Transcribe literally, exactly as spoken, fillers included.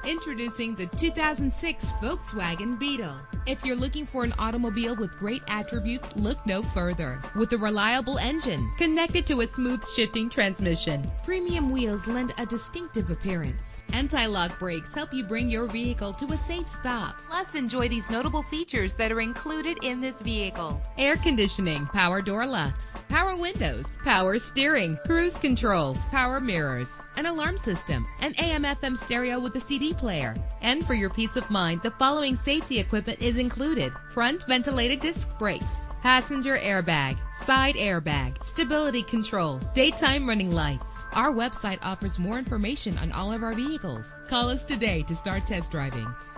Introducing the two thousand six Volkswagen Beetle. If you're looking for an automobile with great attributes, look no further. With a reliable engine connected to a smooth shifting transmission, premium wheels lend a distinctive appearance. Anti-lock brakes help you bring your vehicle to a safe stop. Plus, enjoy these notable features that are included in this vehicle: air conditioning, power door locks, power windows, power steering, cruise control, power mirrors, an alarm system, an A M F M stereo with a C D player. And for your peace of mind, the following safety equipment is included: front ventilated disc brakes, passenger airbag, side airbag, stability control, daytime running lights. Our website offers more information on all of our vehicles. Call us today to start test driving.